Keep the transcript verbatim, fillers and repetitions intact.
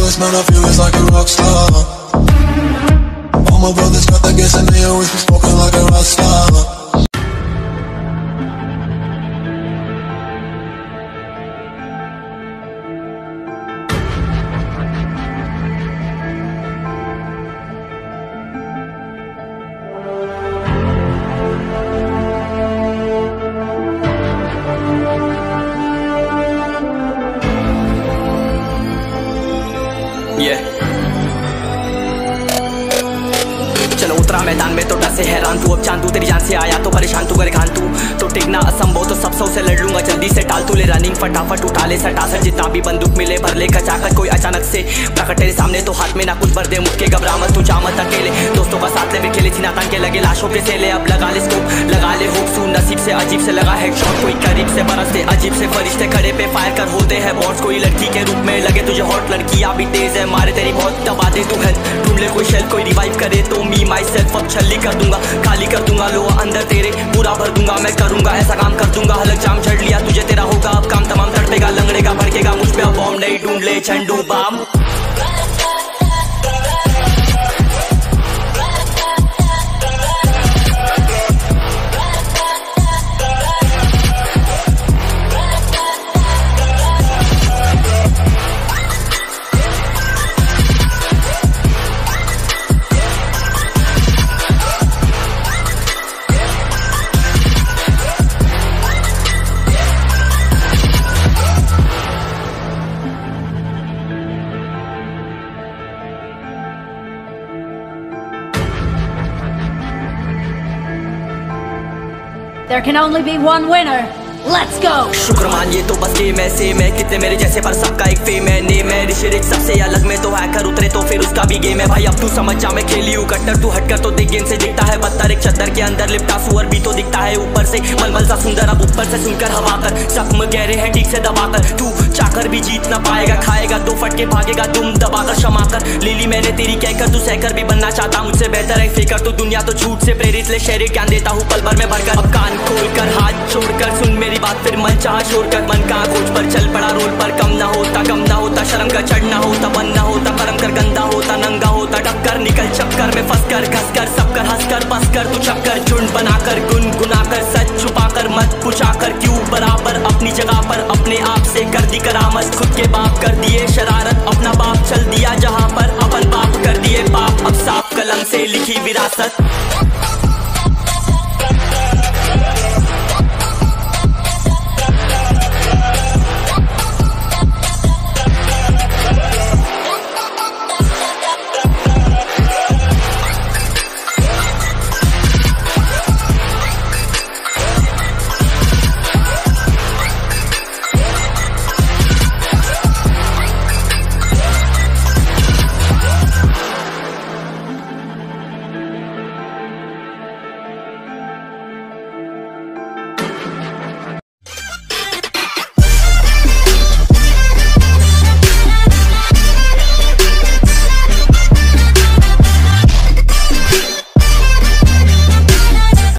this man, I feel it's like a rock star. All my brothers got that gas and they always be smoking like a rock star. चलो उतरा मैदान में तो डर से हैरान तू, अब चांदू तेरी जान से आया तो परेशान तू करे खान तू तो टिकना असंभव तो सब सौ से लड़ लूंगा जल्दी से टाल तू ले रनिंग फटाफट उठा ले सटासट जितना भी बंदूक मिले भर ले खचाखट कोई अचानक से प्रकट तेरे सामने तो हाथ में ना कुछ भर दे मुझके घबरा मत तू जा मत अकेले दोस्तों का साथ ले भी खेले थी नातान के लगे लाशों पे से ले अब लगा ले स्कोप लगा ले होप सू नसीब से अजीब से लगा हेडशॉट कोई करीब से बरसते अजीब से फरिश्ते खड़े पे फायर कर होते हैं बॉट्स कोई लड़की के रूप में लगे तुझे हॉट लड़कियां भी तेज है मारे तेरी बहुत दबा दे तू हेल्थ ढूंढ ले कोई शेल कोई रिवाइव करे तो मी माई सेल्फ अब छल्ली कर दूंगा खाली कर दूंगा लो अंदर तेरे पूरा भर दूंगा मैं करूंगा ऐसा काम कर दूंगा हलक जाम चढ़ लिया तुझे तेरा होगा अब काम तमाम तड़पेगा लंगड़ेगा भड़केगा मुझ पे अब बॉम्ब नहीं ढूंढ ले Zandu balm There can only be one winner. Let's go. शुक्रमान ये तो बस गेम है सेम है कितने मेरे जैसे पर सबका एक फेम है नेम है ऋषिरिक सबसे अलग में तो हैकर उतरे तो फिर उसका भी गेम है भाई अब तू समझ जा मैं खेली हूँ कट्टर तू हटकर तो देख गेम से दिखता है बत्तर एक चद्दर के अंदर लिपटा सुअर भी तो दिखता है ऊपर से मलमल सा सुंदर अब ऊपर से सुनकर हवा कर जख्म गहरे हैं ठीक से दबाकर तू चाकर भी जीत ना पाएगा खाएगा दो फटके भागेगा तुम दबाकर क्षमा कर ले ली मैंने तेरी कहकर तू सहकर भी बनना चाहता मुझसे बेहतर है फेकर तू दुनिया तो झूठ से प्रेरित ले शहरी ज्ञान देता हूँ पल भर में भरकर अब कान खोल कर हाथ छोड़कर सुन मेरी बात फिर मन चाह छोड़कर मन का खोज पर चल पड़ा रोल पर कम ना होता कम ना होता शर्म का चढ़ना होता बनना होता कर्म कर गंदा होता नंगा होता टक्कर निकल चक्कर में फंस कर घस कर सब कर हंस कर बस कर तू चक्कर झुंड बनाकर गुनगुनाकर सच छुपाकर मत पूछाकर क्यों बराबर अपनी जगह पर अपने आप से कर दी करामत खुद के बाप कर दिए शरारत अपना बाप चल दिया जहाँ पर अपन बाप कर दिए बाप अब साफ कलम से लिखी विरासत।